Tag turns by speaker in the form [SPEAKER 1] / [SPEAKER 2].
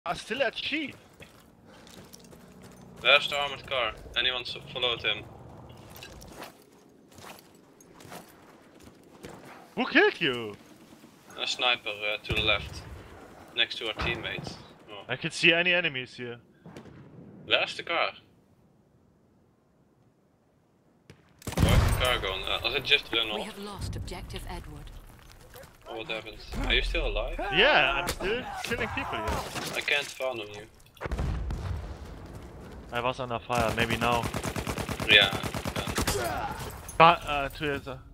[SPEAKER 1] Still at Chi.
[SPEAKER 2] There's the armored car. Anyone followed him?
[SPEAKER 1] Who killed you?
[SPEAKER 2] A sniper to the left, next to our teammates. Oh.
[SPEAKER 1] I can see any enemies here.
[SPEAKER 2] Where's the car? Where's the car going? Was it just run
[SPEAKER 3] We
[SPEAKER 2] off?
[SPEAKER 3] have lost objective Edward.
[SPEAKER 2] Oh, what happened? Are you still alive?
[SPEAKER 1] Yeah, I'm still killing people here.
[SPEAKER 2] I can't follow you.
[SPEAKER 1] I was under fire, maybe now.
[SPEAKER 2] Yeah.
[SPEAKER 1] But, to the